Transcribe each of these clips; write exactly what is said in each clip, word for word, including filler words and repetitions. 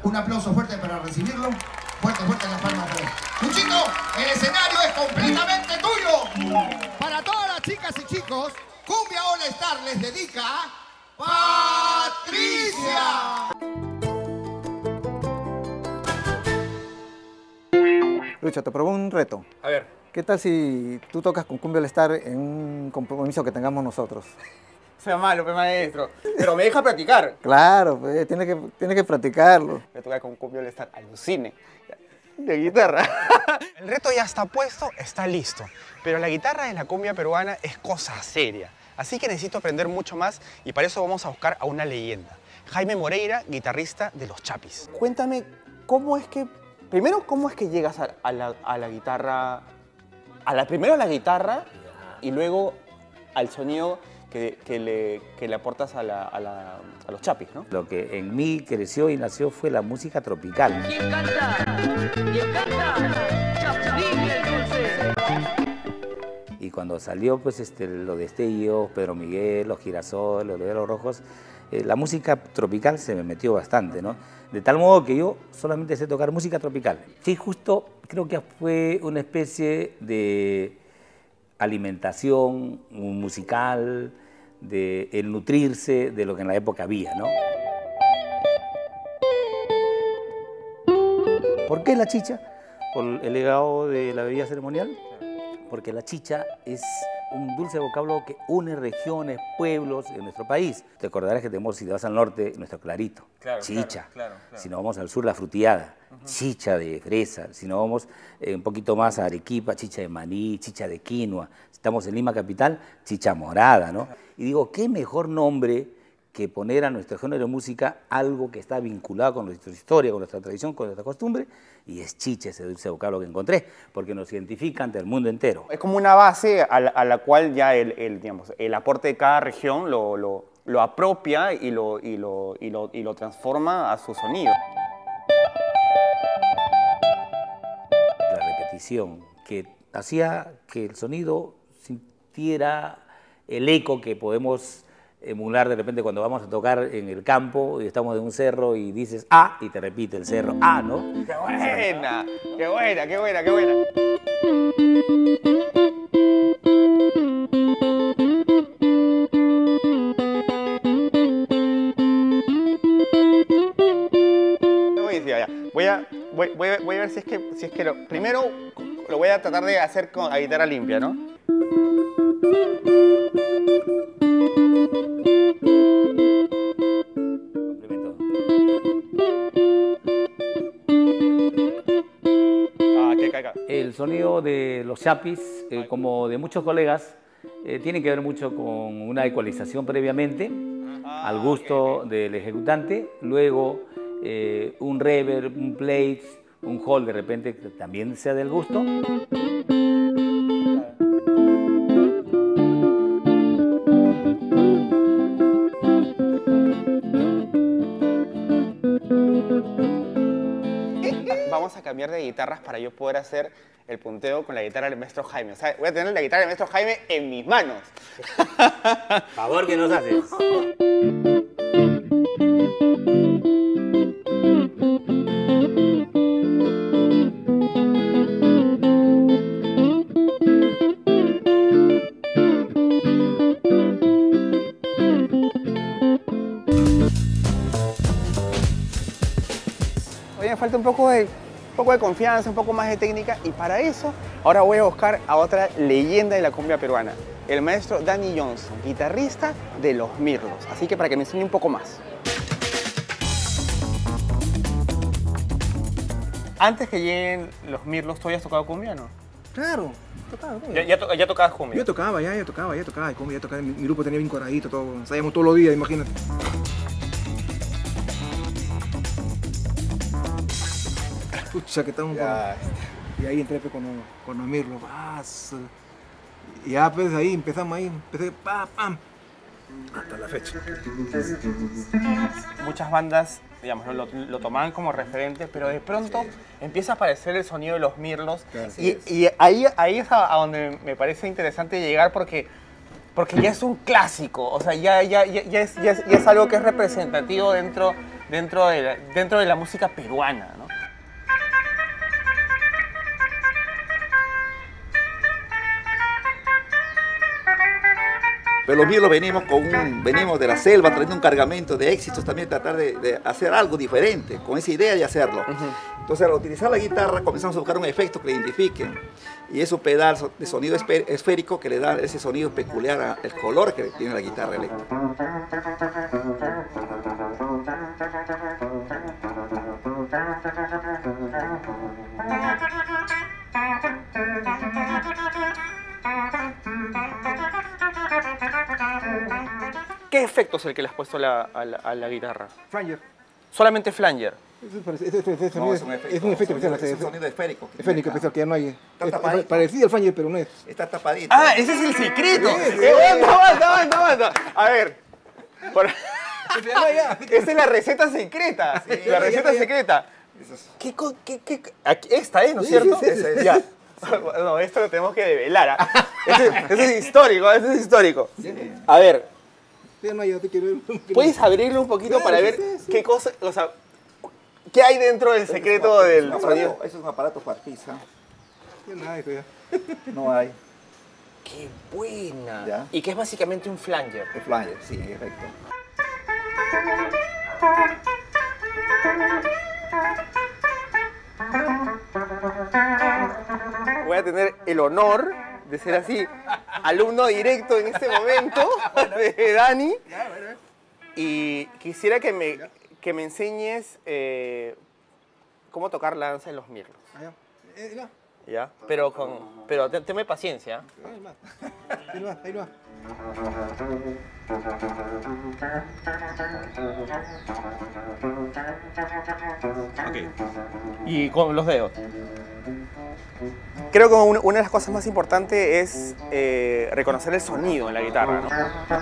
Un aplauso fuerte para recibirlo. Fuerte, fuerte en las palmas. Luchito, el escenario es completamente tuyo. Para todas las chicas y chicos, Cumbia All Star les dedica a Patricia. Lucho, te propongo un reto. A ver. ¿Qué tal si tú tocas con Cumbia All Star en un compromiso que tengamos nosotros? Sea malo, pues, maestro. Pero me deja practicar. Claro, pues, tiene que, tiene que practicarlo. Me toca con Cumbia All Star, alucine. De guitarra. El reto ya está puesto, está listo. Pero la guitarra de la cumbia peruana es cosa seria. Así que necesito aprender mucho más y para eso vamos a buscar a una leyenda. Jaime Moreira, guitarrista de Los Chapis. Cuéntame, ¿cómo es que... Primero, ¿cómo es que llegas a, a, la, a la guitarra... A la, primero a la guitarra y luego al sonido que, que, le, que le aportas a, la, a, la, a Los Chapis, ¿no? Lo que en mí creció y nació fue la música tropical. ¿Quién canta? ¿Quién canta? Chapulín el dulce. Y cuando salió pues, este, Los Destellos, Pedro Miguel, Los Girasoles, Los Velos Rojos, eh, la música tropical se me metió bastante, ¿no? De tal modo que yo solamente sé tocar música tropical. Sí, justo creo que fue una especie de alimentación musical, de el nutrirse de lo que en la época había, ¿no? ¿Por qué la chicha? Por el legado de la bebida ceremonial. Porque la chicha es un dulce vocablo que une regiones, pueblos en nuestro país. Te acordarás que tenemos, si te vas al norte, nuestro clarito, claro, chicha. Claro, claro, claro. Si nos vamos al sur, la frutiada, uh-huh. Chicha de fresa. Si nos vamos eh, un poquito más a Arequipa, chicha de maní, chicha de quinoa. Si estamos en Lima capital, chicha morada, ¿no? Y digo, ¿qué mejor nombre que poner a nuestro género de música algo que está vinculado con nuestra historia, con nuestra tradición, con nuestra costumbre? Y es chicha, ese dulce vocablo que encontré, porque nos identifica ante el mundo entero. Es como una base a la, a la cual ya el, el, digamos, el aporte de cada región lo, lo, lo apropia y lo, y, lo, y, lo, y lo transforma a su sonido. La repetición, que hacía que el sonido sintiera el eco que podemos emular de repente cuando vamos a tocar en el campo y estamos en un cerro y dices ah y te repite el cerro ah, ¿no? ¡Qué buena! ¡Qué buena, qué buena, qué buena! Voy a, voy, voy, a, voy a ver si es que, si es que lo, primero lo voy a tratar de hacer con la guitarra limpia, ¿no? El sonido de Los Chapis, eh, como de muchos colegas, eh, tiene que ver mucho con una ecualización previamente, ah, al gusto okay. del ejecutante, luego eh, un reverb, un plate, un hall de repente que también sea del gusto. Vamos a cambiar de guitarras para yo poder hacer el punteo con la guitarra del maestro Jaime. O sea, voy a tener la guitarra del maestro Jaime en mis manos. Favor que nos haces. Oye, me falta un poco de... un poco de confianza, un poco más de técnica y para eso ahora voy a buscar a otra leyenda de la cumbia peruana, el maestro Danny Johnson, guitarrista de Los Mirlos, así que para que me enseñe un poco más. Antes que lleguen Los Mirlos, ¿tú habías tocado cumbia, no? Claro, tocaba cumbia. ¿Ya, ya, to ya tocabas cumbia? Yo tocaba, ya, ya tocaba, ya tocaba cumbia, ya tocaba, mi, mi grupo tenía bien cuadradito, todo, ensayamos todos los días, imagínate. Pucha, que estamos con... Y ahí entré con, con Los Mirlos, y ya pues ahí empezamos ahí, empecé, pam, pam, hasta la fecha. Muchas bandas, digamos, lo, lo tomaban como referente, pero de pronto sí. empieza a aparecer el sonido de Los Mirlos, claro, y, y ahí, ahí es a, a donde me parece interesante llegar porque, porque ya es un clásico, o sea, ya, ya, ya, ya, es, ya, es, ya es algo que es representativo dentro dentro de la, dentro de la música peruana, ¿no? Pero los mirlos venimos, con un, venimos de la selva trayendo un cargamento de éxitos, también tratar de, de hacer algo diferente, con esa idea de hacerlo. Uh-huh. Entonces al utilizar la guitarra comenzamos a buscar un efecto que le identifique. Y es un pedal de sonido esférico que le da ese sonido peculiar al color que tiene la guitarra eléctrica. ¿Qué efecto es el que le has puesto a la, a la, a la guitarra? Flanger. Solamente flanger. Es, es, es, es, No, es, es un efecto, es un efecto especial. Es un sonido esférico. Esférico especial que ya no hay. Está Es, tapadito. es parecido al flanger, pero no es. Está tapadito. Ah, ese es el secreto. Sí, sí. Eh, aguanta, aguanta, aguanta, aguanta. A ver. Por... Esa es la receta secreta. Sí, la ya, receta ya, ya. secreta. Eso es- ¿Qué, co- qué, qué, aquí- esta es, ¿no es Sí, cierto? sí, sí, sí, sí. Ya. No, esto lo tenemos que develar. ¿Ah? Ese, ese es histórico, ese es histórico. A ver, Ya no hay, ya te quiero- ¿puedes abrirlo un poquito Claro, para sí, ver sí, sí. qué cosa, o sea, qué hay dentro del secreto Eso es del un aparato- sonido? Eso es un aparato farfisa. Ya nada, hijo, ya. No hay. ¡Qué buena! Ya. Y que es básicamente un flanger. El flanger, sí, efecto. Voy a tener el honor de ser así, alumno directo en este momento de Dani. Y quisiera que me, que me enseñes eh, cómo tocar la danza de los mirlos. Ah, ya. Eh, ya. ¿Ya? Pero, con, pero ten- tenme paciencia. Ahí va. Ahí va, ahí va. Y con los dedos. Creo que un- una de las cosas más importantes es eh, reconocer el sonido en la guitarra, ¿no?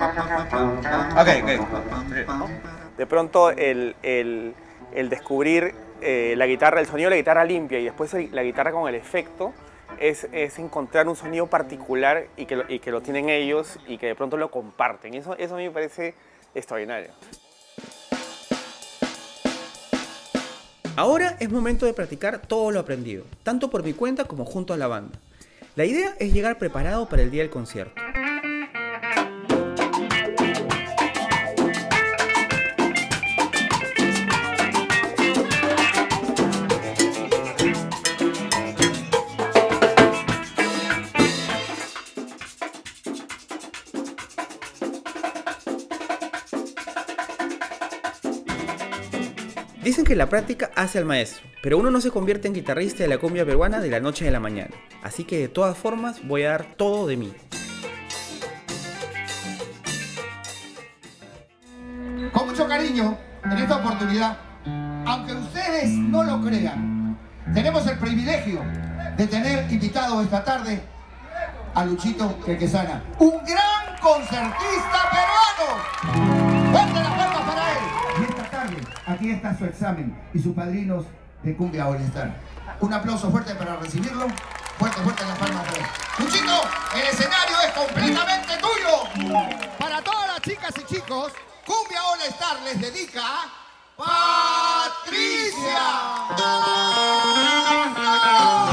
De pronto el, el- el descubrir eh, la guitarra, el sonido de la guitarra limpia y después el- la guitarra con el efecto es, es encontrar un sonido particular y que, lo, y que lo tienen ellos y que de pronto lo comparten. Eso, eso a mí me parece extraordinario. Ahora es momento de practicar todo lo aprendido, tanto por mi cuenta como junto a la banda. La idea es llegar preparado para el día del concierto. Dicen que la práctica hace al maestro, pero uno no se convierte en guitarrista de la cumbia peruana de la noche a la mañana. Así que de todas formas voy a dar todo de mí. Con mucho cariño, en esta oportunidad, aunque ustedes no lo crean, tenemos el privilegio de tener invitado esta tarde a Luchito Quequesana, un gran concertista peruano. ¡Fuerte las palmas para él! Y esta tarde, aquí está su examen y sus padrinos de Cumbia All Star. Un aplauso fuerte para recibirlo. Fuerte, fuerte las palmas para él. Luchito, el escenario es completamente tuyo. Para todas las chicas y chicos, Cumbia All Star les dedica Patricia. ¡Ajá!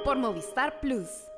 por Movistar Plus.